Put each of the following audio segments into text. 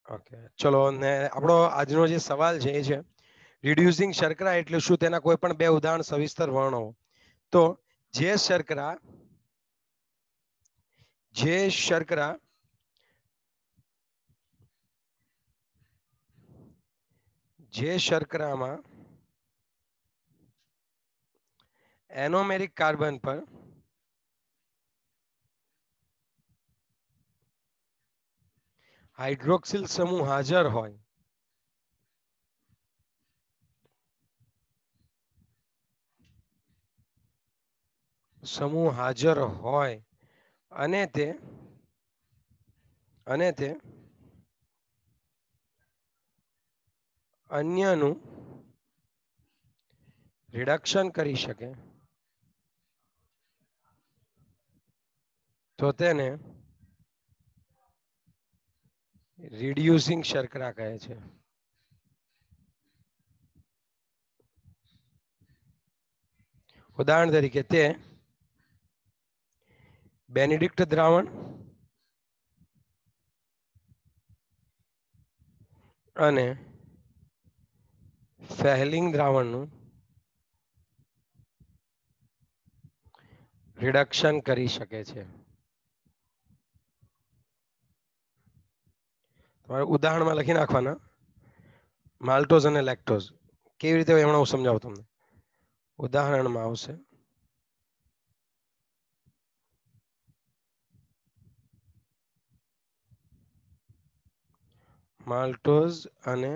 Okay, ચલો ને આપણો આજનો જે સવાલ છે એ છે રિડ્યુસિંગ શર્કરા એટલે શું, તેના કોઈ પણ બે ઉદાહરણ સવિસ્તર વર્ણવો. તો જે શર્કરા જે શર્કરામાં એનોમેરિક કાર્બન પર હાઇડ્રોક્સિલ સમૂહ હાજર હોય અને તે અન્યનું રિડક્શન કરી શકે તો તેને રિડ્યુસિંગ શર્કરા કહે છે. ઉદાહરણ તરીકે તે બેનેડિક્ટ દ્રાવણ અને ફેહલિંગ દ્રાવણનું રિડક્શન કરી શકે છે. તમારે ઉદાહરણમાં લખી નાખવાના માલ્ટોઝ અને લેક્ટોઝ. કેવી રીતે હોય હમણાં હું સમજાવું તમને. ઉદાહરણમાં આવશે માલ્ટોઝ અને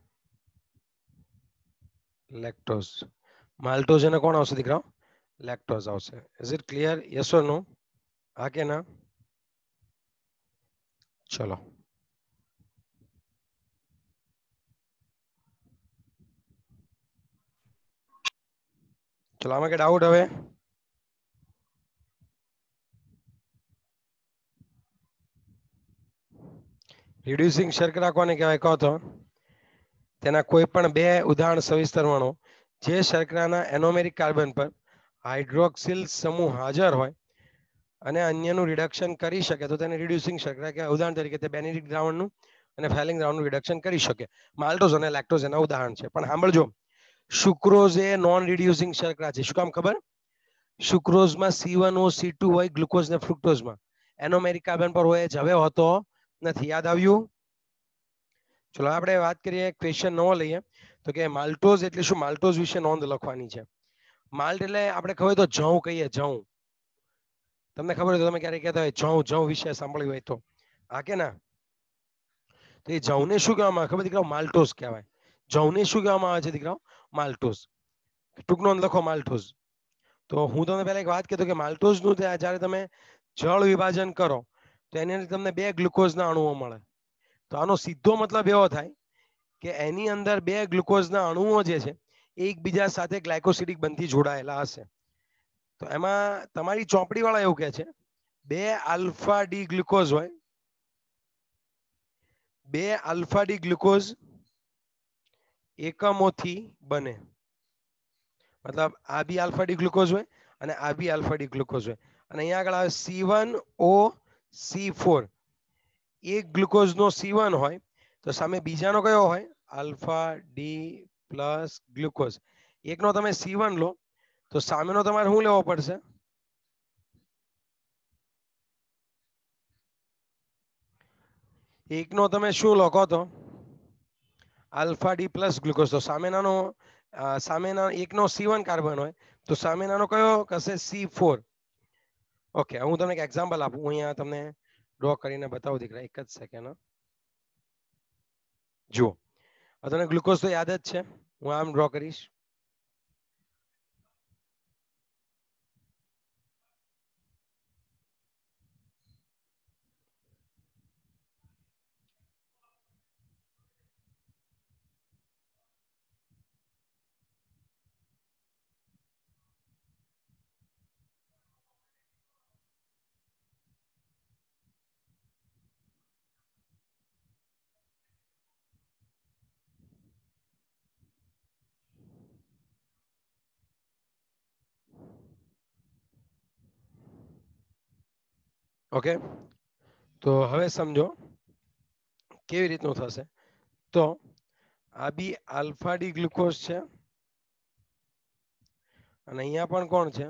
લેક્ટોઝ. માલ્ટોઝ અને કોણ આવશે દીકરાઓ? લેક્ટોઝ આવશે. Is it clear? Yes or no? હા કે ના? ચલો ચલો આમાં કે ડાઉટ હવે? રિડ્યુસિંગ શર્કરા કોને કહેવાય કહો તો? તેના કોઈ પણ બે ઉદાહરણ સવિસ્તર વર્ણવો. જે શર્કરાના એનોમેરિક કાર્બન પર હાઇડ્રોક્સિલ સમૂહ હાજર હોય અને અન્યનું રિડક્શન કરી શકે તો તેને રિડ્યુસિંગ શર્કરા કહેવાય. ઉદાહરણ તરીકે તે બેનેડિક દ્રાવણનું અને ફેલિંગ દ્રાવણનું રિડક્શન કરી શકે. માલ્ટોઝ અને લેક્ટોઝ એના ઉદાહરણ છે. પણ સાંભળજો, સુક્રોઝ એ નોન રિડ્યુસિંગ શર્કરા છે. શું કામ ખબર? સુક્રોઝમાં C1O C2 હોય ગ્લુકોઝ ને ફ્રુક્ટોઝમાં. એનોમેરિક કાર્બન પર હોય જ હવે હોતો નથી. યાદ આવ્યું? ચલો આપણે વાત કરીએ, ક્વેશ્ચન નવો લઈએ તો કે માલ્ટોઝ એટલે શું? માલ્ટોઝ વિશે નોંધ લખવાની છે. માલ્ટ એટલે આપણે ખબર તો જવ કહીએ, જવ. તમને ખબર હોય તો તમે ક્યારેક કહેતા હોય જવ વિશે સાંભળ્યું હોય તો. હા કે ના? તો એ જવને શું કહેવામાં આવે ખબર દીકરાઓ? માલ્ટોઝ કહેવાય. જવને શું કહેવામાં આવે છે દીકરાઓ? માલ્ટોઝ. ટૂંક નોંધ લખો માલ્ટોઝ. તો હું તમને પહેલા એક વાત કહેતો કે માલ્ટોઝનું જ્યારે તમે જળ વિભાજન કરો તો એની અંદર તમને બે ગ્લુકોઝના અણુઓ મળે. તો આનો સીધો મતલબ એવો થાય કે એની અંદર બે ગ્લુકોઝના અણુઓ જે છે એકબીજા સાથે ગ્લાયકોસિડિક બંધથી જોડાયેલા હશે. તો એમાં તમારી ચોપડી વાળા એવું કહે છે બે આલ્ફા ડી ગ્લુકોઝ હોય, બે આલ્ફા ડી ગ્લુકોઝ એકમોથી બને. મતલબ આ બી આલ્ફા ડી ગ્લુકોઝ હોય અને આ બી આલ્ફા ડી ગ્લુકોઝ હોય. અને અહીંયા આગળ આવે C1OC4. એક ગ્લુકોઝનો C1 હોય તો સામે બીજાનો કયો હોય? Alpha D plus glucose. એકનો તમે C1 લો તો સામેનો તમારે શું લેવો પડશે? એકનો તમે શું લો કહો તો? Alpha D plus glucose. તો સામેના એકનો C1 કાર્બન હોય તો સામેનાનો કયો હશે? C4. ઓકે, હું તમને એક એક્ઝામ્પલ આપું. હું અહીંયા તમને ડ્રો કરીને બતાવું દીકરા, એક જ સેકન્ડ. જુઓ, તમને ગ્લુકોઝ તો યાદ જ છે. હું આમ ડ્રો કરીશ. ઓકે, તો હવે સમજો કેવી રીતનું થશે તો આ બી આલ્ફા ડી ગ્લુકોઝ છે અને અહીંયા પણ કોણ છે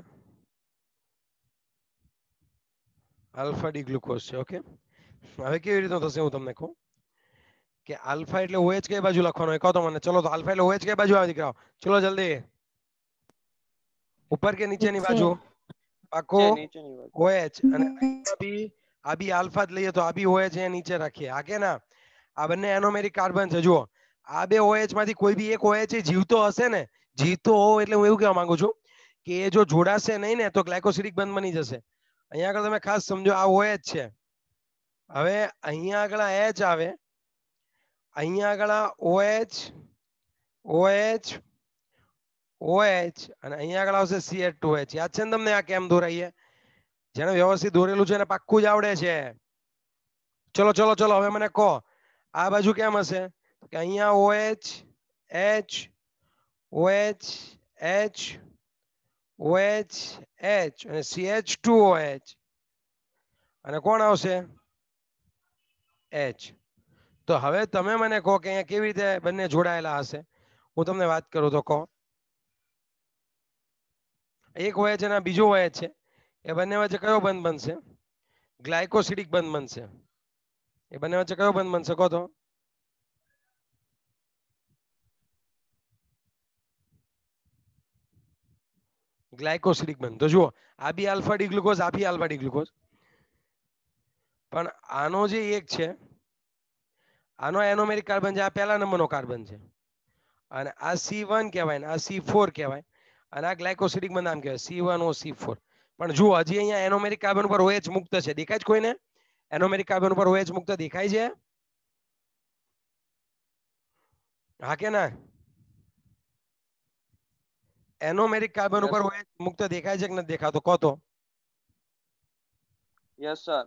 આલ્ફા ડી ગ્લુકોઝ છે ઓકે હવે કેવી રીતનું થશે હું તમને કહું કે આલ્ફા એટલે OH કઈ બાજુ લખવાનો હોય કહો તો મને ચલો તો આલ્ફા એટલે OH કઈ બાજુ આવે દીકરાઓ ચલો જલ્દી ઉપર કે નીચેની બાજુ પાકો OH અને આ બી આલ્ફા જ લઈએ તો આ બી OH અહીંયા નીચે રાખીએ આ કે ના આ બંને એનોમેરિક કાર્બન છે જુઓ આ બે OH માંથી કોઈ બી એક OH જીવતો હશે ને જીવતો હોવ એટલે હું એવું કહેવા માંગુ છું કે એ જો જોડાશે નહીં ને તો ગ્લાયકોસિડિક બંધ બની જશે અહીંયા આગળ તમે ખાસ સમજો આ OH છે હવે અહીંયા આગળ H આવે અહીંયા આગળ OH અને અહીંયા આગળ આવશે CH2H યાદ છે ને તમને આ કેમ દોરાઈએ જેને વ્યવસ્થિત દોરેલું છે એને પાક્કું જ આવડે છે ચલો ચલો ચલો હવે મને કહો આ બાજુ કેમ હશે કે અહીંયા OH H OH H OH H અને CH2OH અને કોણ આવશે H તો હવે તમે મને કહો કે અહીંયા કેવી રીતે બંને જોડાયેલા હશે હું તમને વાત કરું તો કહો એક OH અને બીજો OH છે એ બંને વચ્ચે કયો બંધ બનશે ગ્લાયકોસિડિક બંધ બનશે એ બંને વચ્ચે કયો બંધ બનશે કહો તો ગ્લાયકોસિડિક બંધ તો જુઓ આ બી આલ્ફા ડી ગ્લુકોઝ આ બી આલ્ફા ડી ગ્લુકોઝ પણ આનો જે એક છે આનો એનોમેરિક કાર્બન છે આ પહેલા નંબરનો કાર્બન છે અને આ C1 કહેવાય ને આ C4 કહેવાય અને આ ગ્લાયકોસિડિક બંધ આમ કહેવાય C1OC4 પણ જુઓ હજી અહીંયા એનોમેરિક કાર્બન ઉપર OH મુક્ત છે દેખાય છે કોઈને એનોમેરિક કાર્બન ઉપર OH મુક્ત દેખાય છે હા કે ના એનોમેરિક કાર્બન ઉપર OH મુક્ત દેખાય છે કે નથી દેખાતો કહો તો યસ સર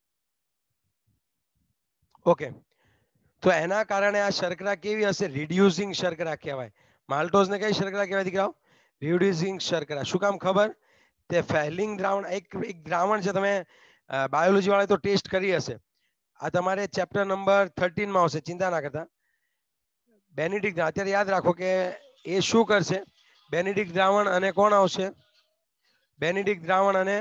ઓકે તો એના કારણે આ શર્કરા કેવી હશે રિડ્યુસિંગ શર્કરા કહેવાય માલ્ટોઝ ને કઈ શર્કરા કહેવાય દીકરાઓ રિડ્યુસિંગ શર્કરા શું કામ ખબર તે ફેલિંગ દ્રાવણ એક દ્રાવણ છે તમે બાયોલોજી વાળા તો ટેસ્ટ કરી હશે આ તમારે ચેપ્ટર નંબર 13 માં આવશે ચિંતા ના કરતા બેનિડિક અત્યારે યાદ રાખો કે એ શું કરશે બેનિડિક દ્રાવણ અને કોણ આવશે બેનિડિક દ્રાવણ અને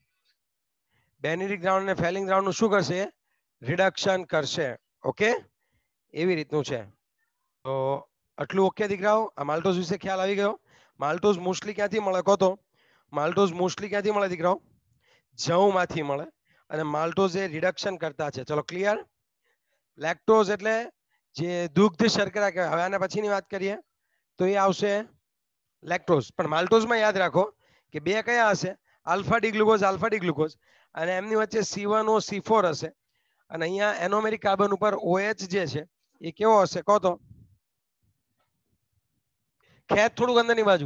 ફેલિંગ દ્રાવણનું શું કરશે રિડક્શન કરશે ઓકે એવી રીતનું છે તો આટલું ઓકે દીકરાઓ આ માલ્ટોઝ વિશે ખ્યાલ આવી ગયો માલ્ટોઝ મોસ્ટલી ક્યાંથી મળે કહો તો માલ્ટોઝ મોસ્ટલી ક્યાંથી મળે દીકરાઓ જવમાંથી મળે અને માલ્ટોઝ એ રિડક્શન કરતા છે ચલો ક્લિયર લેક્ટોઝ એટલે જે દુગ્ધ શર્કરા કહેવાય હવે આના પછીની વાત કરીએ તો એ આવશે લેક્ટોઝ પણ માલ્ટોઝમાં યાદ રાખો કે બે કયા હશે આલ્ફા ડી ગ્લુકોઝ અને એમની વચ્ચે C1OC4 હશે અને અહીંયા એનોમેરિક કાર્બન ઉપર OH જે છે એ કેવો હશે કહો તો ખેંચ થોડુંક અંદરની બાજુ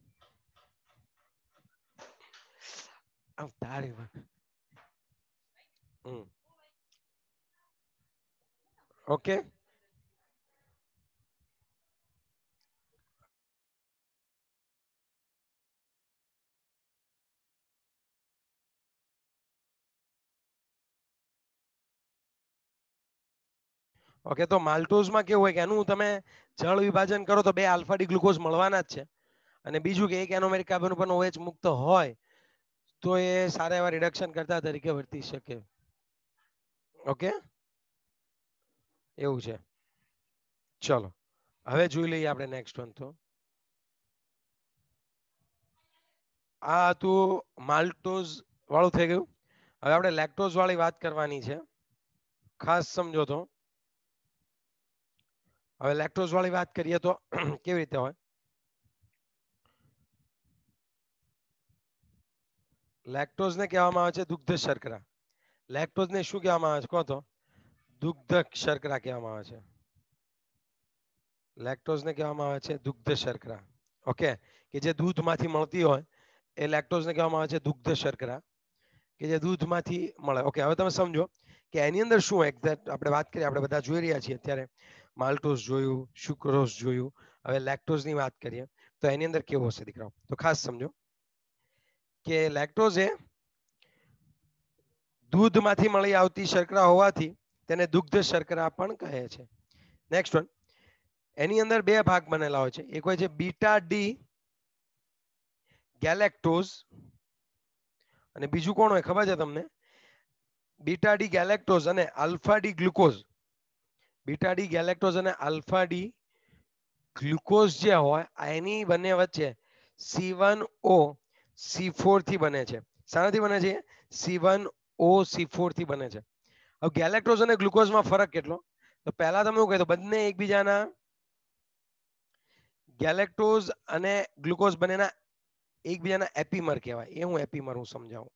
ઓકે ઓકે તો માલ્ટોઝમાં કેવું હોય કે એનું તમે જળ વિભાજન કરો તો બે આલ્ફા ડી ગ્લુકોઝ મળવાના જ છે અને બીજું કે એક એનોમેરિક કાર્બન ઉપર OH મુક્ત હોય તો એ સારા એવા રિડક્શન કરતા તરીકે વર્તી શકે ઓકે એવું છે ચલો હવે જોઈ લઈએ આપણે નેક્સ્ટ વન તો આ હતું માલ્ટોઝ વાળું થઈ ગયું હવે આપણે લેક્ટોઝ વાળી વાત કરવાની છે ખાસ સમજો તો હવે લેક્ટોઝ વાળી વાત કરીએ તો કેવી રીતે હોય લેક્ટોઝ ને કહેવામાં આવે છે દુગ્ધ શર્કરા લેક્ટોઝ ને શું કહેવામાં આવે છે કહો તો દુગ્ધ શર્કરા કહેવામાં આવે છે લેક્ટોઝ ને કહેવામાં આવે છે દુગ્ધ શર્કરા ઓકે કે જે દૂધમાંથી મળતી હોય એ લેક્ટોઝ ને કહેવામાં આવે છે દુગ્ધ શર્કરા કે જે દૂધમાંથી મળે ઓકે હવે તમે સમજો કે એની અંદર શું એક્ઝેક્ટ આપણે વાત કરીએ આપણે બધા જોઈ રહ્યા છીએ અત્યારે માલ્ટોઝ જોયું સુક્રોઝ જોયું હવે લેક્ટોઝ ની વાત કરીએ તો એની અંદર કેવું હશે દીકરાઓ તો ખાસ સમજો કે લેક્ટોઝ એ દૂધમાંથી મળી આવતી શર્કરા હોવાથી તેને દુગ્ધ શર્કરા પણ કહે છે. નેક્સ્ટ વન, એની અંદર બે ભાગ બનેલા હોય છે. એક હોય છે બીટા ડી ગેલેક્ટોઝ અને બીજું કોણ હોય ખબર છે તમને? બીટા ડી ગેલેક્ટોઝ અને alpha D glucose. Beta D galactose અને આલ્ફા ડી ગ્લુકોઝ જે હોય એની બંને વચ્ચે C1O C4 થી બને છે. શાનાથી બને છે? C1O C4 થી બને છે. હવે ગેલેક્ટોઝ અને ગ્લુકોઝમાં ફરક કેટલો? તો પહેલા તમે એવું કહેતો બંને એકબીજાના ગેલેક્ટોઝ અને ગ્લુકોઝ બંનેના એકબીજાના એપીમર કહેવાય. એ હું એપીમર હું સમજાવું.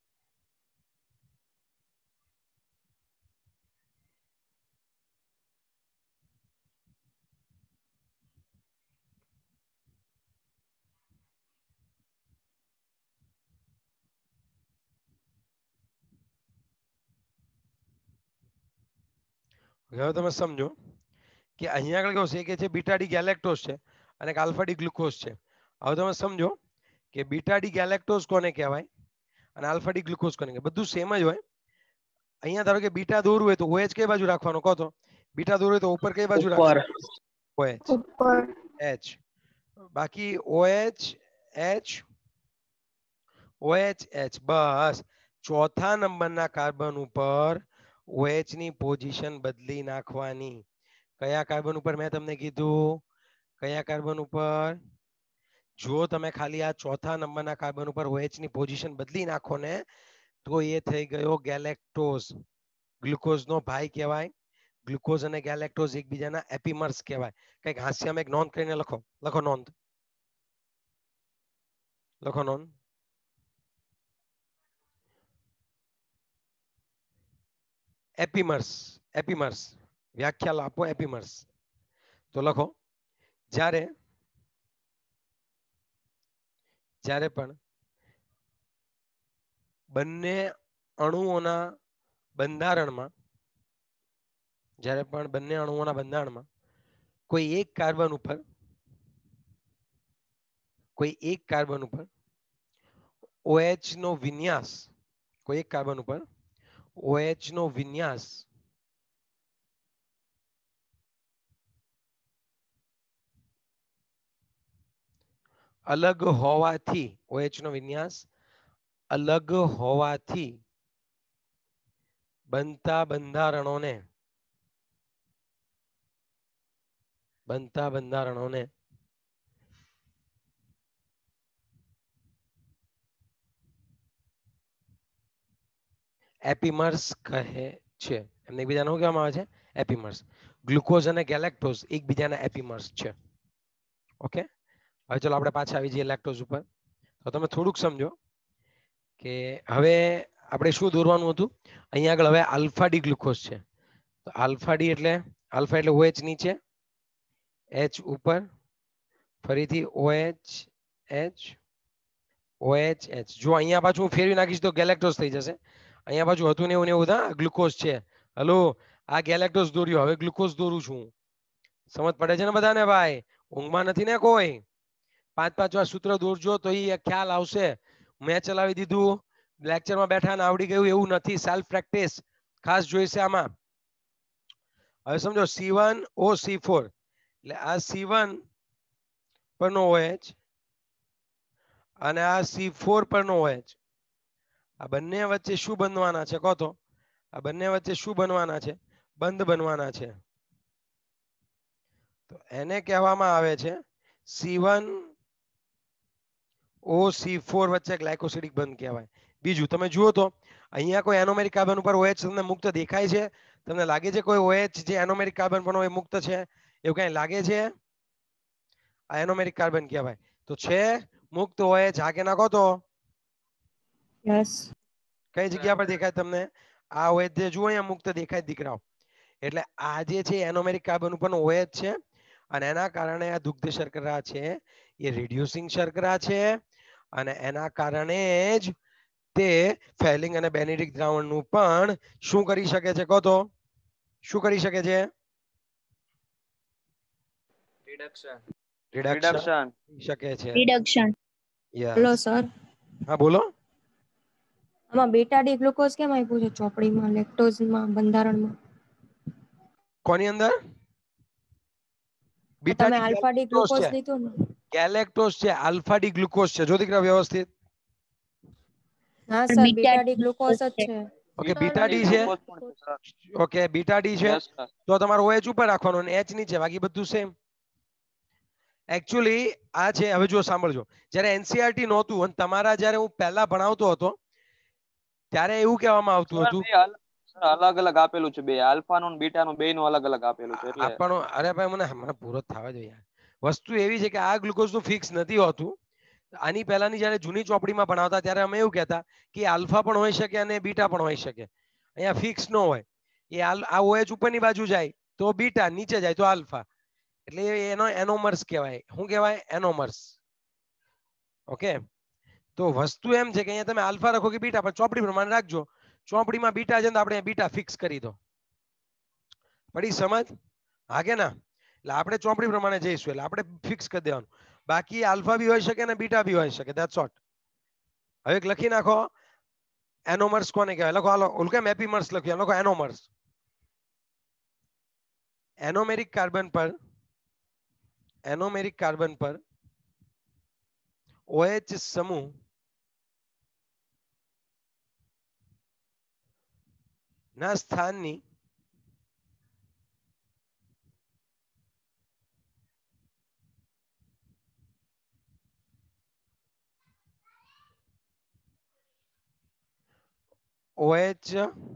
હવે તમે સમજો કે અહીંયા આગળ કેવું છે કે છે બીટા ડી ગેલેક્ટોઝ છે અને એક આલ્ફા ડી ગ્લુકોઝ છે. હવે તમે સમજો કે બીટા ડી ગેલેક્ટોઝ કોને કહેવાય અને આલ્ફા ડી ગ્લુકોઝ કોને કહેવાય? બધું સેમ જ હોય. અહીંયા ધારો કે બીટા દોરવું હોય તો OH કઈ બાજુ રાખવાનો કહો તો? બીટા દોરવું હોય તો ઉપર કઈ બાજુ ઉપર રાખવાનું? OH ઉપર H. બાકી OH H OH H બસ. ચોથા નંબરના કાર્બન ઉપર OH ની પોઝિશન બદલી નાખવાની. કયા કાર્બન ઉપર મેં તમને કીધું? કયા કાર્બન ઉપર? જો તમે ખાલી આ ચોથા નંબરના કાર્બન ઉપર OH ની પોઝિશન બદલી નાખો ને તો એ થઈ ગયો ગેલેક્ટોઝ. ગ્લુકોઝ નો ભાઈ કહેવાય. ગ્લુકોઝ અને ગેલેક્ટોઝ એકબીજાના એપીમર્સ કહેવાય. કંઈક હાસ્યમાં એક નોંધ કરીને લખો. લખો નોંધ. લખો નોંધ. એપીમર્સ. એપીમર્સ વ્યાખ્યા આપો. એપીમર્સ તો લખો જ્યારે પણ બંને અણુઓના બંધારણમાં કોઈ એક કાર્બન ઉપર OH નો વિન્યાસ કોઈ એક કાર્બન ઉપર OH નો વિન્યાસ અલગ હોવાથી OH નો વિન્યાસ અલગ હોવાથી બનતા બંધારણોને એપીમર્સ કહે છે. એમને એકબીજાને શું કહેવામાં આવે છે? એપીમર્સ. ગ્લુકોઝ અને ગેલેક્ટોઝ એકબીજાના એપીમર્સ છે. ઓકે, હવે ચલો આપણે પાછા આવી જઈએ લેક્ટોઝ ઉપર. તો તમે થોડુંક સમજો કે હવે આપણે શું દોરવાનું હતું. અહીંયા આગળ હવે આલ્ફા ડી ગ્લુકોઝ છે. તો આલ્ફા ડી એટલે આલ્ફા એટલે OH નીચે, H ઉપર, ફરીથી OH H OH H. જો અહીંયા પાછું હું ફેરવી નાખીશ તો ગેલેક્ટોઝ થઈ જશે. અહીંયા પાછું હતું ને એવું ને ગ્લુકોઝ છે. હલો, આ ગેલેક્ટોઝ દોર્યો, હવે ગ્લુકોઝ દોરું છું. સમજ પડે છે ને બધાને ભાઈ? ઊંઘમાં નથી ને કોઈ? 5-5 વાર સૂત્ર દોરજો તો એ ખ્યાલ આવશે. મેં ચલાવી દીધું, લેક્ચરમાં બેઠા ને આવડી ગયું એવું નથી. સેલ્ફ પ્રેક્ટિસ ખાસ જોઈશે આમાં. હવે સમજો C1O C4 એટલે આ C1 પરનો OH અને આ C4 પરનો OH, આ બંને વચ્ચે શું બનવાના છે કહો તો? આ બંને વચ્ચે શું બનવાના છે? બંધ બનવાના છે. તો એને કહેવામાં આવે છે C1O C4 વચ્ચે ગ્લાયકોસિડિક બંધ કહેવાય. બીજું તમે જુઓ તો અહીંયા કોઈ એનોમેરિક કાર્બન ઉપર OH તમને મુક્ત દેખાય છે? તમને લાગે છે કોઈ OH જે એનોમેરિક કાર્બન પર હોય મુક્ત છે એવું કઈ લાગે છે? આ એનોમેરિક કાર્બન કહેવાય. તો છે મુક્ત OH, હા કે ના કહો તો? યસ. કઈ જગ્યા પર દેખાય તમને? આ OH જે જુઓ અહીંયા મુક્ત દેખાય દીકરાઓ. એટલે આ જે છે એનોમેરિક કાર્બન ઉપરનો OH છે અને એના કારણે આ દુગ્ધ શર્કરા છે એ રિડ્યુસિંગ શર્કરા છે અને એના કારણે જ તે ફેલિંગ અને બેનેડિક દ્રાવણનું પણ શું કરી શકે છે કહો તો? શું કરી શકે છે? રિડક્શન શકે છે. રિડક્શન. યસ. હેલો સર, હા બોલો. આમાં બીટા ડી ગ્લુકોઝ કેમ આપ્યું છે ચોપડીમાં, લેક્ટોઝમાં, બંધારણમાં? કોની અંદર બીટા તમે D alpha D galactose glucose છે, લીધું ને? ગેલેક્ટોઝ છે, આલ્ફા ડી ગ્લુકોઝ છે. જો દીકરા વ્યવસ્થિત. હા સર, બીટા ડી ગ્લુકોઝ જ છે. ઓકે, બીટા ડી છે. ઓકે, બીટા ડી છે. તો તમારો OH ઉપર રાખવાનો અને H નીચે, બાકી બધું સેમ. એકચ્યુઅલી આ છે. હવે જો સાંભળજો, જ્યારે એનસીઆરટી નહોતું અને તમારા જ્યારે હું પહેલા ભણાવતો હતો ત્યારે એવું કહેવામાં આવતું હતું અલગ અલગ આપેલું છે, બે આલ્ફા નું બીટા નું બે નું અલગ અલગ આપેલું છે. એટલે આપણો અરે ભાઈ મને પૂરો થવા દો યાર. વસ્તુ એવી છે કે આ ગ્લુકોઝ નું ફિક્સ નથી હોતું. આની પહેલાની જ્યારે જૂની ચોપડીમાં ભણાવતા ત્યારે અમે એવું કહેતા કે આલ્ફા પણ હોઈ શકે અને બીટા પણ હોઈ શકે. અહીંયા ફિક્સ ન હોય. એ આ OH ઉપરની બાજુ જાય તો બીટા, નીચે જાય તો આલ્ફા. એટલે એનો એનોમર્સ કહેવાય. શું કહેવાય? એનોમર્સ. ઓકે, તો વસ્તુ એમ છે કે અહીંયા તમે આલ્ફા રાખો કે બીટા, પણ ચોપડી પ્રમાણે રાખજો. ચોપડીમાં બીટા છે તો આપણે બીટા ફિક્સ કરી દો. પડી સમજ? હા કે ના? એટલે આપણે ચોપડી પ્રમાણે જઈશું એટલે આપણે ફિક્સ કરી દેવાનું. બાકી આલ્ફા બી હોઈ શકે અને બીટા બી હોઈ શકે. That's out. હવે એક લખી નાખો, એનોમર્સ કોને કહેવાય? લખો, હાલો ઓલું કેમ એપીમર્સ લખ્યું, લખો એનોમર્સ. એનોમેરિક કાર્બન પર OH સમૂહ ના સ્થાનની OH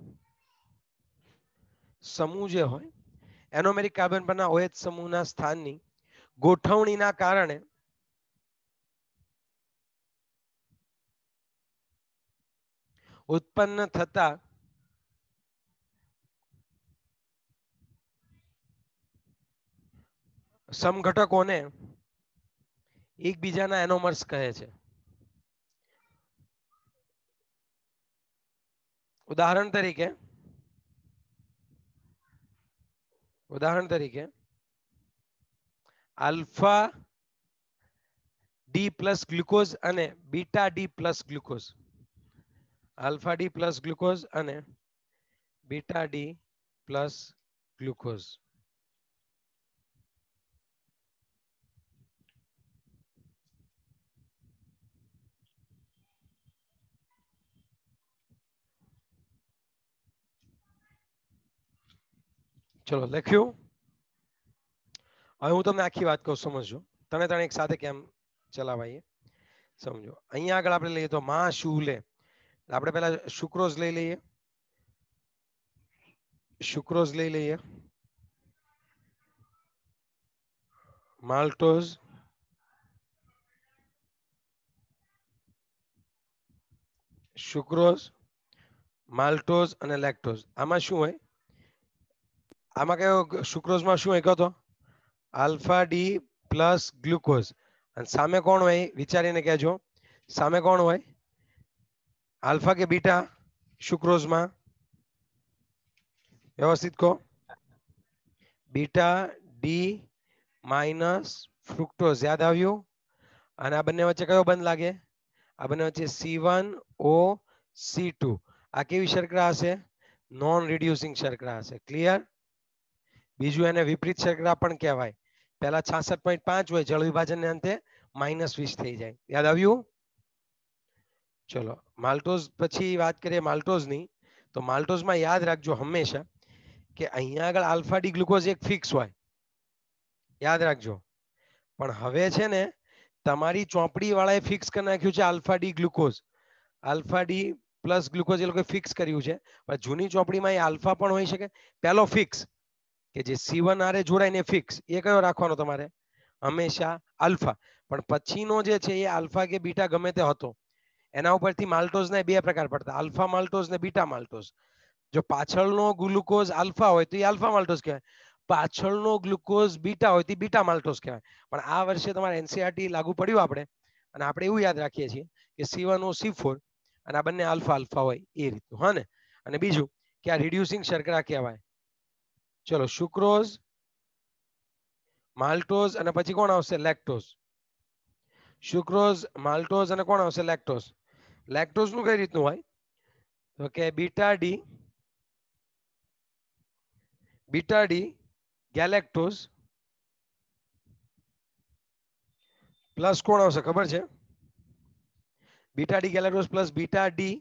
સમૂહ જે હોય, એનોમેરિક કાર્બન પરના OH સમૂહના સ્થાનની ગોઠવણીના કારણે ઉત્પન્ન થતા સમઘટકોને એકબીજાના એનોમર્સ કહે છે. ઉદાહરણ તરીકે આલ્ફા ડી પ્લસ ગ્લુકોઝ અને beta D plus glucose. Alpha D plus glucose અને બીટા ડી પ્લસ ગ્લુકોઝ. ચલો લખ્યું. હવે હું તમને આખી વાત કહું, સમજો. ત્રણે એક સાથે કેમ ચલાવાઈએ સમજો. અહીંયા આગળ આપણે લઈએ તો માં શું લે, આપણે પહેલા સુક્રોઝ લઈ લઈએ. સુક્રોઝ લઈ લઈએ, માલ્ટોઝ, સુક્રોઝ, માલ્ટોઝ અને લેક્ટોઝ. આમાં શું હોય? આમાં કયો સુક્રોઝમાં શું હોય કહો તો? Alpha D plus glucose. અને સામે કોણ હોય વિચારીને કહેજો. સામે કોણ હોય? આલ્ફા કે બીટા સુક્રોઝમાં? વ્યવસ્થિત કહો. Beta D minus fructose. યાદ આવ્યું? અને આ બંને વચ્ચે કયો બંધ લાગે? આ બંને વચ્ચે C1O2. આ કેવી શર્કરા હશે? નોન રિડ્યુસિંગ શર્કરા હશે. ક્લિયર? બીજું એને વિપરીત શર્કરા પણ કહેવાય. પહેલા 66.5 હોય, જળ વિભાજનને અંતે -20 થઈ જાય. યાદ આવ્યું? ચલો માલ્ટોઝ પછી વાત કરીએ માલ્ટોઝની. તો માલ્ટોઝમાં યાદ રાખજો હંમેશા કે અહીંયા આગળ આલ્ફા ડી ગ્લુકોઝ એક ફિક્સ હોય. યાદ રાખજો. પણ હવે છે ને તમારી ચોપડી વાળાએ ફિક્સ કરી નાખ્યું છે alpha D glucose. Alpha D plus glucose એ લોકોએ ફિક્સ કર્યું છે. પણ જૂની ચોપડીમાં એ આલ્ફા પણ હોઈ શકે. પહેલો ફિક્સ કે જે C1 આરે જોડાય ને ફિક્સ, એ કયો રાખવાનો તમારે? હંમેશા આલ્ફા. પણ પછીનો જે છે એ આલ્ફા કે બીટા ગમે તે હતો. એના ઉપરથી માલ્ટોઝના બે પ્રકાર પડતા, આલ્ફા માલ્ટોઝ ને બીટા માલ્ટોઝ. જો પાછળનો ગ્લુકોઝ આલ્ફા હોય તો એ આલ્ફા માલ્ટોઝ કહેવાય. પાછળનો ગ્લુકોઝ બીટા હોય તો બીટા માલ્ટોઝ કહેવાય. પણ આ વર્ષે તમારે એનસીઆરટી લાગુ પડ્યું આપણે, અને આપણે એવું યાદ રાખીએ છીએ કે C1O4 અને આ બંને આલ્ફા આલ્ફા હોય એ રીતનું. હા ને? અને બીજું કે આ રિડ્યુસિંગ શર્કરા કહેવાય. ચલો સુક્રોઝ, માલ્ટોઝ અને પછી કોણ આવશે? લેક્ટોઝ. સુક્રોઝ, માલ્ટોઝ અને કોણ આવશે? લેક્ટોઝ. લેક્ટોઝ નું કઈ રીતનું હોય? તો કે બીટા ડી ગેલેક્ટોઝ પ્લસ કોણ આવશે ખબર છે? Beta D galactose plus beta D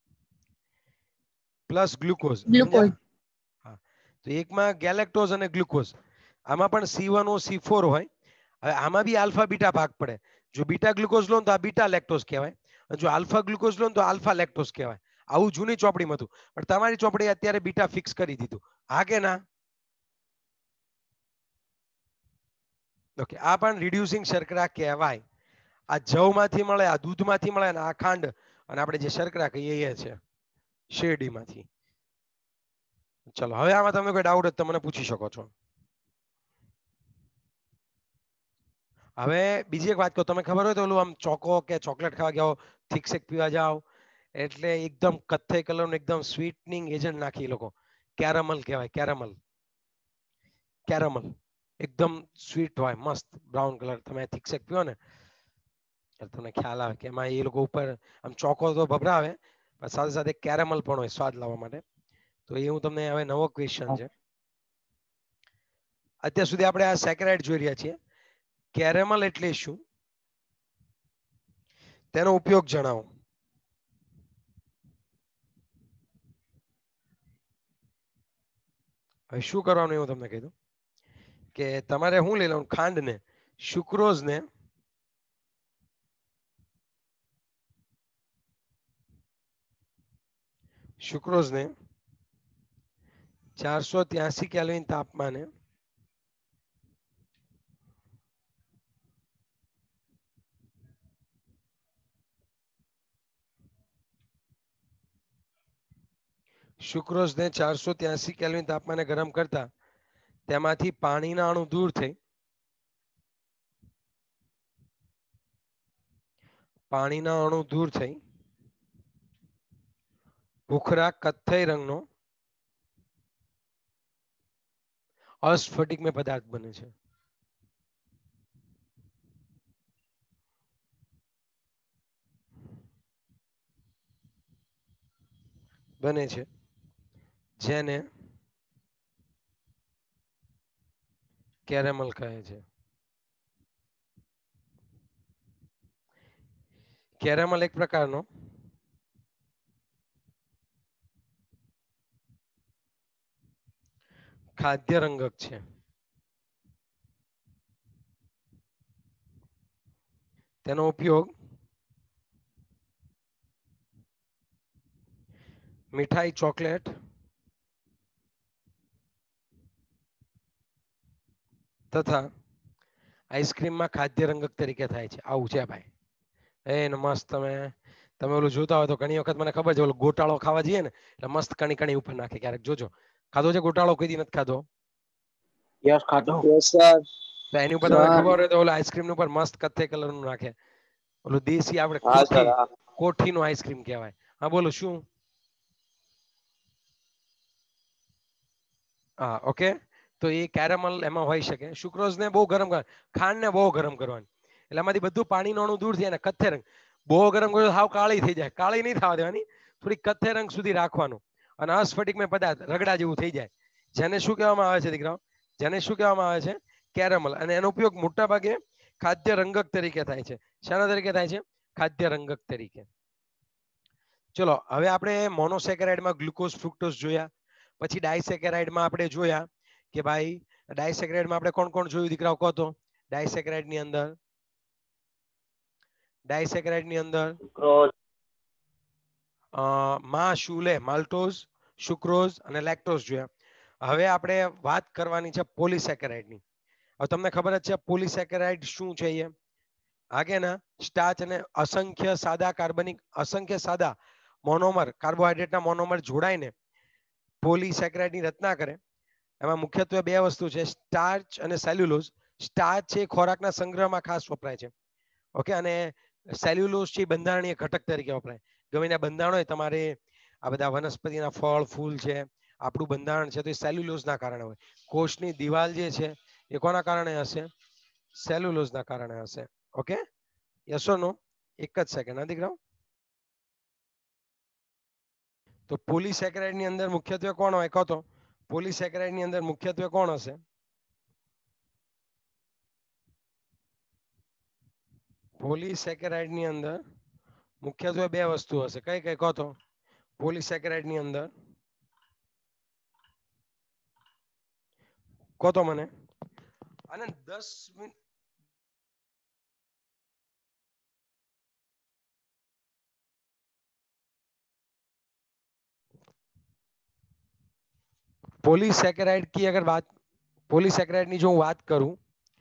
plus glucose. Glucose. હા, તો એકમાં ગેલેક્ટોઝ અને ગ્લુકોઝ, આમાં પણ C1O C4 હોય. હવે આમાં બી આલ્ફા બીટા ભાગ પડે. જો બીટા ગ્લુકોઝ લો તો આ બીટા લેક્ટોઝ કહેવાય, અને જો આલ્ફા ગ્લુકોઝ લો તો આલ્ફા લેક્ટોઝ કહેવાય. આવું જૂની ચોપડીમાં હતું, પણ તમારી ચોપડી અત્યારે બીટા ફિક્સ કરી દીધું. હા કે ના? ઓકે, આ પણ રિડ્યુસિંગ શર્કરા કહેવાય. આ જવમાંથી મળે, આ દૂધમાંથી મળે, અને આ ખાંડ, અને આપણે જે શર્કરા કહીએ એ છે શેરડીમાંથી. ચલો, હવે આમાં તમે કોઈ ડાઉટ હોય તો મને પૂછી શકો છો. હવે બીજી એક વાત કહું, તમે ખબર હોય તો ઓલું આમ ચોકો કે ચોકલેટ ખાવા ગયા હો, થિક શેક પીવા જાઓ, એટલે એકદમ કથ્થઈ કલરનું એકદમ સ્વીટનિંગ એજન્ટ નાખી લોકો, કેરામલ કહેવાય. કેરામલ, કેરામલ એકદમ સ્વીટ હોય, મસ્ત બ્રાઉન કલર. તમે થિક શેક પીવો ને એટલે તમને ખ્યાલ આવે કે એમાં એ લોકો ઉપર આમ ચોકો તો ભભરાવે, પણ સાથે સાથે કેરામલ પણ હોય સ્વાદ લાવવા માટે. તો એ હું તમને હવે નવો ક્વેશ્ચન છે. અત્યાર સુધી આપણે આ સેકેરાઇડ જોઈ રહ્યા છીએ. કેરેમલ એટલે શું, તેનો ઉપયોગ જણાવો. હવે શું કરવાનું એવું તમને કીધું કે તમારે શું લઈ લેવાનું, ખાંડ ને સુક્રોઝ ને સુક્રોઝ ને 483 કેલ્વિન તાપમાને સુક્રોઝને 483 કેલ્વિન તાપમાને ગરમ કરતા તેમાંથી પાણીના અણુ દૂર થઈ ભૂખરા કથ્થઈ રંગનો અસ્ફટિકમય પદાર્થ બને છે. જેને કેરેમલ કહે છે. કેરેમલ એક પ્રકારનો ખાદ્ય રંગક છે. તેનો ઉપયોગ મીઠાઈ, ચોકલેટ તથા આઈસ્ક્રીમમાં ખાદ્ય રંગક તરીકે થાય છે. આવું છે ભાઈ. એને મસ્ત તમે ઓલું જોતા હોય તો ઘણી વખત મને ખબર છે ઓલો ગોટાળો ખાવા જઈએ ને એટલે મસ્ત કણી કણી ઉપર નાખે. ક્યારેક જોજો. ખાધો છે ગોટાળો? કોઈ દી નથી ખાધો? યસ ખાધો. Yes sir. તો એની ઉપર તમને ખબર હોય તો ઓલા આઈસ્ક્રીમ ઉપર મસ્ત કથ્થઈ કલર નું નાખે. ઓલું દેશી આપણે હા સર, હા. કોઠી નું આઈસ્ક્રીમ કહેવાય. હા બોલો શું? હા ઓકે. તો એ કેરેમલ એમાં હોઈ શકે. સુક્રોઝ ને બહુ ગરમ કર, ખાંડ ને બહુ ગરમ કરવાની, એટલે એમાંથી બધું પાણી નાણું દૂર થાય ને કથ્થઈ રંગ. બહુ ગરમ કરો હાવ કાળી થઈ જાય. કાળી નહીં થવા દેવાની, થોડી કથ્થઈ રંગ સુધી રાખવાનું, અને અસ્ફટિકમય પદાર્થ રગડા જેવું થઈ જાય. જેને શું કહેવામાં આવે છે દીકરાઓ? જેને શું કહેવામાં આવે છે? કેરેમલ. અને એનો ઉપયોગ મોટા ભાગે ખાદ્ય રંગક તરીકે થાય છે. શાના તરીકે થાય છે? ખાદ્ય રંગક તરીકે. ચલો, હવે આપણે મોનોસેકેરાઇડમાં ગ્લુકોઝ ફ્રુક્ટોઝ જોયા. પછી ડાયસેકેરાઇડમાં આપણે જોયા કે ભાઈ ડાયસેકેરાઇડમાં આપણે કોણ કોણ જોયું દીકરાઓ કહો તો? ડાયસેકેરાઇડની અંદર માં શું લે? માલ્ટોઝ, સુક્રોઝ અને લેક્ટોઝ જોયા. હવે આપણે વાત કરવાની છે પોલીસેકેરાઇડની. હવે તમને ખબર જ છે પોલીસેકેરાઇડ શું છે? એ આગેના સ્ટાર્ચ અને અસંખ્ય સાદા મોનોમર, કાર્બોહાઈડ્રેટના મોનોમર જોડાઈને પોલીસેકેરાઇડની રચના કરે. એમાં મુખ્યત્વે બે વસ્તુ છે, સ્ટાર્ચ અને સેલ્યુલોઝ. સ્ટાર્ચ છે ખોરાકના સંગ્રહમાં ખાસ વપરાય છે. ઓકે, અને સેલ્યુલોઝ છે બંધારણીય ઘટક તરીકે વપરાય. ગમે એના બંધારણ હોય, તમારે આ બધા વનસ્પતિના ફળ ફૂલ છે, આપણું બંધારણ છે તો એ સેલ્યુલોઝના કારણે હોય. કોષની દિવાલ જે છે એ કોના કારણે હશે? સેલ્યુલોઝના કારણે હશે. Okay, yes or no? એક જ સેકન્ડ હા દીકરાઓ. તો પોલીસેકેરાઇડની અંદર મુખ્યત્વે કોણ હોય કહો તો? પોલીસેકેરાઇડની અંદર મુખ્યત્વે કોણ હશે? પોલીસેકેરાઇડ ની અંદર મુખ્યત્વે બે વસ્તુ હશે. કઈ કઈ કહો તો? પોલીસેકેરાઇડ ની અંદર કહો તો મને. અને 10 મિનિટ પોલીસેકેરાઇડ की अगर बात પોલીસેકેરાઇડ ની જો હું વાત કરું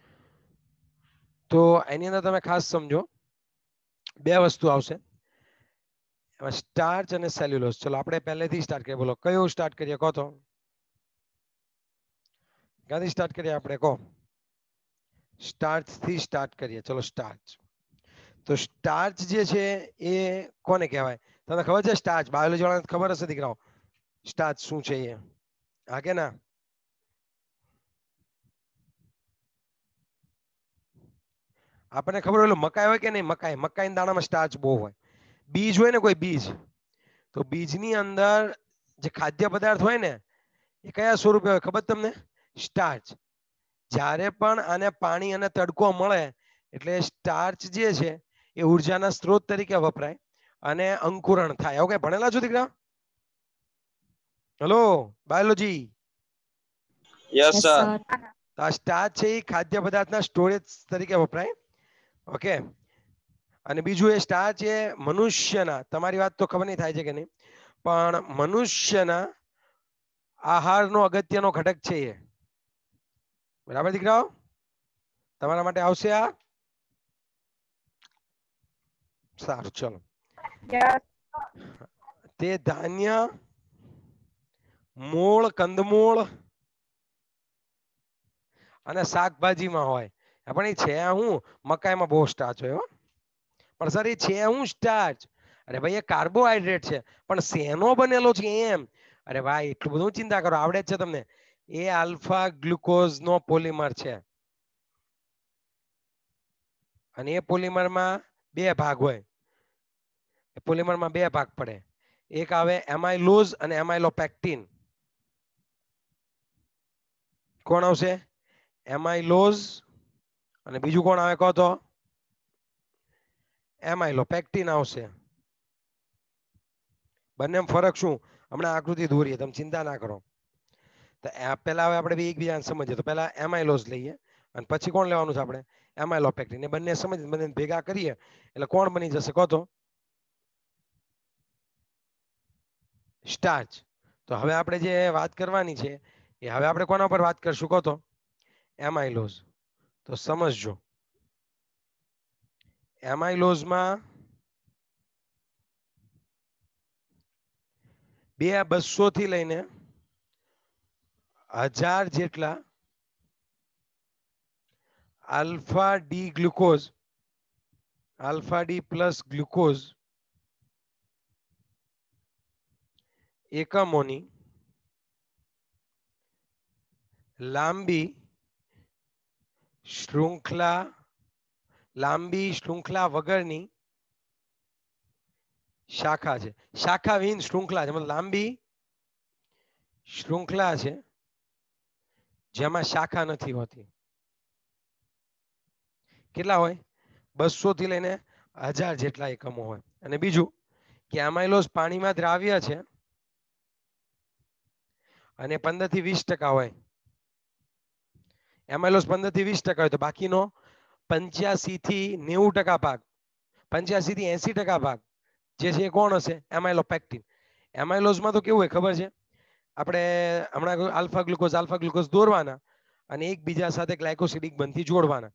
તો એની અંદર તમે ખાસ સમજો બે વસ્તુ આવશે, એમાં સ્ટાર્ચ અને સેલ્યુલોઝ. ચલો આપણે પહેલેથી સ્ટાર્ટ કરીએ. બોલો કયું સ્ટાર્ટ કરીએ કહો તો? ક્યાંથી સ્ટાર્ટ કરીએ આપણે કહો? સ્ટાર્ચ થી સ્ટાર્ટ કરીએ. ચલો સ્ટાર્ચ. તો સ્ટાર્ચ જે છે એ કોને કહેવાય? તમને ખબર છે સ્ટાર્ચ? બાયોલોજી વાળાને ખબર હશે દીકરાઓ સ્ટાર્ચ શું છે એ? હા કે ના? આપણને ખબર હોય મકાઈ હોય કે નહીં? મકાઈના દાણામાં સ્ટાર્ચ બહુ હોય. બીજ હોય ને કોઈ બીજ, તો બીજની અંદર જે ખાદ્ય પદાર્થ હોય ને એ કયા સ્વરૂપે હોય ખબર તમને? સ્ટાર્ચ. જ્યારે પણ આને પાણી અને તડકો મળે એટલે સ્ટાર્ચ જે છે એ ઉર્જાના સ્ત્રોત તરીકે વપરાય અને અંકુરણ થાય. એવું કઈ ભણેલા છો દીકરા? Hello biology. Yes sir. આ સ્ટાર્ચ છે એ ખાદ્ય પદાર્થના સ્ટોરેજ તરીકે વપરાય. ઓકે. અને બીજું એ સ્ટાર્ચ એ મનુષ્યના, તમારી વાત તો ખબર નહીં થાય છે કે નહીં, પણ મનુષ્યના આહારનો અગત્યનો ઘટક છે એ. બરાબર દીકરાઓ? તમારા માટે આવશે આ? સારું ચલો. તે ધાન્ય, મૂળ, કંદમૂળ અને શાકભાજીમાં હોય. પણ એ છે હું મકાઈમાં બહુ સ્ટાર્ચ હોય હો. પણ સર એ છે હું સ્ટાર્ચ? અરે ભાઈ એ કાર્બોહાઈડ્રેટ છે, પણ શેનો બનેલો છે એમ? અરે ભાઈ એટલું બધું ચિંતા કરો, આવડે જ છે તમને. એ આલ્ફા ગ્લુકોઝ નો પોલિમર છે. અને એ પોલિમરમાં બે ભાગ હોય. પોલિમરમાં બે ભાગ પડે. એક આવે એમાઇલોઝ અને એમાઇલોપેક્ટિન. કોણ આવશે? એમાઇલોઝ અને બીજું કોણ આવે કહો તો? એમાઇલોપેક્ટિન આવશે. બંનેમાં ફરક શું? હમણાં આકૃતિ દોરીએ, તમે ચિંતા ના કરો. તો પહેલા હવે આપણે એકબીજાને સમજીએ. તો પહેલા એમાઇલોઝ લઈએ અને પછી કોણ લેવાનું છે આપણે? એમાઇલોપેક્ટિન. એ બંને સમજ બંને ભેગા કરીએ એટલે કોણ બની જશે કહો તો? સ્ટાર્ચ. તો હવે આપણે જે વાત કરવાની છે એ હવે આપણે કોના પર વાત કરશું કહો તો? એમાઇલોઝ. તો સમજજો, એમાઇલોઝમાં 200 થી લઈને 1000 જેટલા alpha D glucose, alpha D plus glucose એકમોની લાંબી શૃંખલા વગરની શાખા છે. શાખા વિહીન શૃંખલા છે, મતલબ લાંબી શૃંખલા છે જેમાં શાખા નથી હોતી. કેટલા હોય? 200 થી લઈને 1000 જેટલા એકમો હોય. અને બીજું કે એમાઇલોઝ પાણીમાં દ્રાવ્ય છે અને 15 થી 20% હોય. એમાઇલોઝ 15 થી 20% હોય તો બાકીનો 85 થી 90% ભાગ, 85 થી 80% ભાગ જે છે એ કોણ હશે? એમાઇલોપેક્ટિન. એમાઇલોઝમાં તો કેવું હોય ખબર છે? આપણે હમણાં આલ્ફા ગ્લુકોઝ દોરવાના અને એકબીજા સાથે ગ્લાયકોસિડિક બંધથી જોડવાના.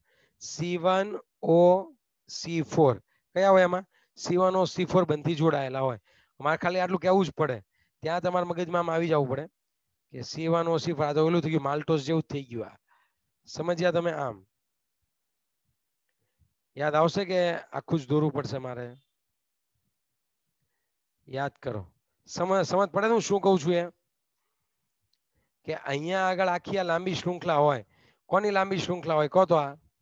C1OC4 કયા હોય એમાં? C1OC4 બંધથી જોડાયેલા હોય. મારે ખાલી આટલું કહેવું જ પડે, ત્યાં તમારા મગજમાં આવી જવું પડે કે C1OC4 આ તો ઓલું થઈ ગયું, માલ્ટોસ જેવું જ થઈ ગયું. આ સમજ્યા તમે? આમ યાદ આવશે કે આખું જ દોરવું પડશે મારે? યાદ કરો. સમજ પડે હું શું કહું છું એ? કે અહીંયા આગળ આખી આ લાંબી શૃંખલા હોય. કોની લાંબી શૃંખલા હોય કહો તો?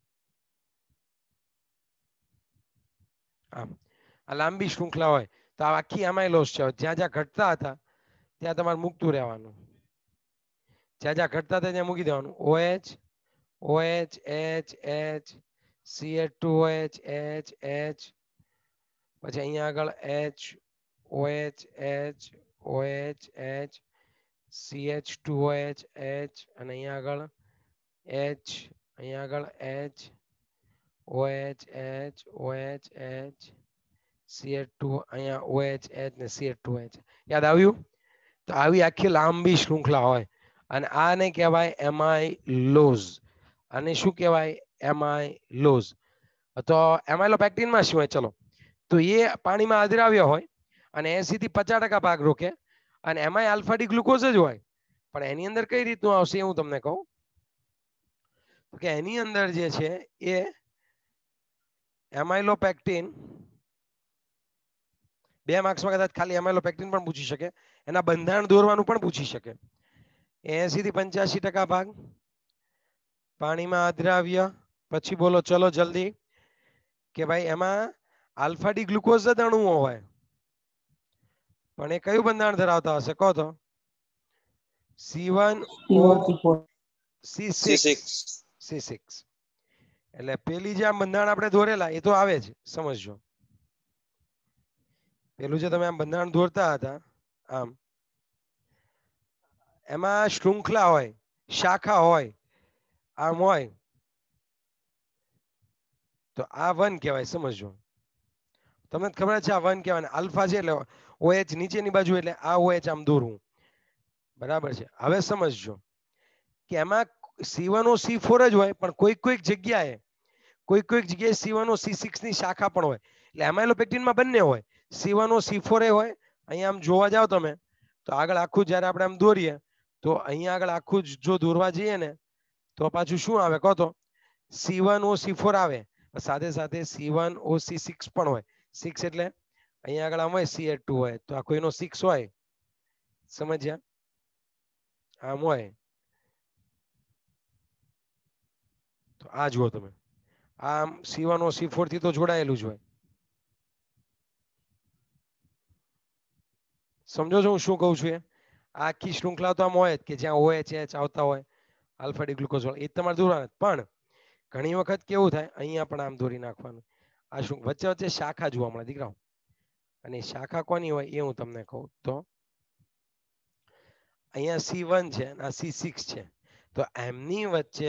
આ લાંબી શૃંખલા હોય તો આ આખી એમાઇલોઝ છે. જ્યાં જ્યાં ઘટતા હતા ત્યાં તમારે મૂકતું રહેવાનું. જ્યાં જ્યાં ઘટતા હતા ત્યાં મૂકી દેવાનું. OH OH H H CH2OH H H પછી અહીંયા આગળ HOH H OH H CH2OH H અને અહીંયા આગળ H અહીંયા આગળ H OH H OH H CH2 અહીંયા OH H ને CH2H યાદ આવ્યું? તો આવી આખી લાંબી શૃંખલા હોય અને આને કહેવાય એમાઇલોઝ. અને શું કહેવાય? એમાઇલોઝ. તો એમાઇલોપેક્ટિન માં શું હોય? ચલો, તો એ પાણીમાં અદ્રાવ્ય હોય અને 80 થી 50% ભાગ રોકે અને એમાં આલ્ફા ડી ગ્લુકોઝ જ હોય. પણ એની અંદર કઈ રીતનું આવશે હું તમને કહું કે એની અંદર જે છે એ એમાઇલોપેક્ટિન 2 માર્ક્સમાં કદાચ ખાલી એમાઇલોપેક્ટિન પણ પૂછી શકે, એના બંધારણ દોરવાનું પણ પૂછી શકે. 80 થી 85% ભાગ પાણીમાં અદ્રાવ્ય. પછી બોલો ચલો જલ્દી કે ભાઈ એમાં આલ્ફા ડી ગ્લુકોઝ જ અણુઓ હોય, પણ એ કયું બંધારણ ધરાવતા હશે કહો તો? C1O6 એટલે પેલી જે આમ બંધારણ આપણે દોરેલા એ તો આવે જ, સમજજો. પેલું જે તમે આમ બંધારણ દોરતા હતા આમ, એમાં શૃંખલા હોય, શાખા હોય, આમ હોય, તો આ 1 કહેવાય, સમજજો. તમને ખબર છે આ 1 કહેવાય. આલ્ફા છે એટલે OH નીચેની બાજુ એટલે આ OH આમ દોરવું, બરાબર છે. હવે સમજજો કે એમાં C1O4 જ હોય, પણ કોઈક જગ્યાએ C1O6 ની શાખા પણ હોય. એટલે એમાઇલોપેક્ટિનમાં બંને હોય, C1O4 હોય. અહીંયા આમ જોવા જાવ તમે તો આગળ આખું જ્યારે આપણે આમ દોરીએ તો અહીંયા આગળ આખું જો દોરવા જઈએ ને તો પાછું શું આવે કહો તો? C1O4 આવે, સાથે સાથે C1OC6 પણ હોય. 6 એટલે અહીંયા આગળ આમ હોય CH2 હોય તો આ કોઈનો 6 હોય, સમજ્યા? આમ હોય તો આ જુઓ તમે, આમ C1O4 થી તો જોડાયેલું જ હોય. સમજો છો હું શું કહું છું? આ આખી શૃંખલા તો આમ હોય કે જ્યાં OH આવતા હોય, આલ્ફા ડી ગ્લુકોઝ હોય, એ તમારે દોરવાનું. પણ ઘણી વખત કેવું થાય, અહીંયા પણ આમ દોરી નાખવાનું. આ શું વચ્ચે વચ્ચે શાખા જોવા મળે દીકરાઓ, અને શાખા કોની હોય એ હું તમને કહું તો અહીંયા C1 છે અને આ C6 છે, તો એમની વચ્ચે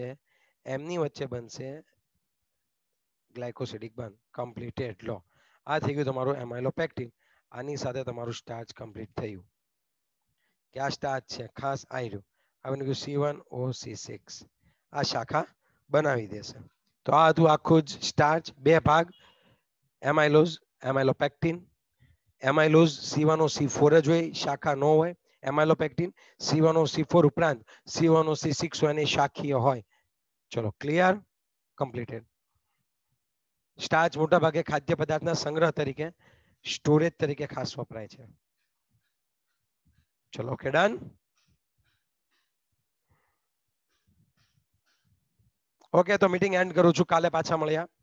બનશે ગ્લાયકોસિડિક બંધ, કમ્પ્લીટેડ. લો, આ થઈ ગયું તમારું એમાઇલોપેક્ટિન. આની સાથે તમારું સ્ટાર્ચ કમ્પ્લીટ થયું. કે આ સ્ટાર્ચ છે ખાસ આ રહ્યું, આનું C1OC6, આ શાખા બનાવી દેશે. તો આ હતું આખું જ સ્ટાર્ચ. 2 ભાગ, એમાઇલોઝ, એમાઇલોપેક્ટિન. એમાઇલોઝ C1OC4 જ હોય, શાખા ન હોય. એમાઇલોપેક્ટિન C1OC4 ઉપરાંત C1OC6 હોય અને શાખીય હોય. ચલો, ક્લિયર, કમ્પ્લીટેડ. સ્ટાર્ચ મોટા ભાગે ખાદ્ય પદાર્થના સંગ્રહ તરીકે, સ્ટોરેજ તરીકે ખાસ વપરાય છે. ચલો, ઓકે, ડન. ઓકે, તો મીટિંગ એન્ડ કરું છું. કાલે પાછા મળ્યા.